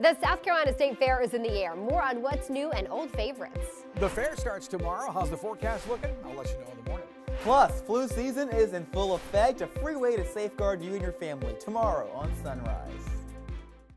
The South Carolina State Fair is in the air. More on what's new and old favorites. The fair starts tomorrow. How's the forecast looking? I'll let you know in the morning. Plus, flu season is in full effect. A free way to safeguard you and your family tomorrow on Sunrise.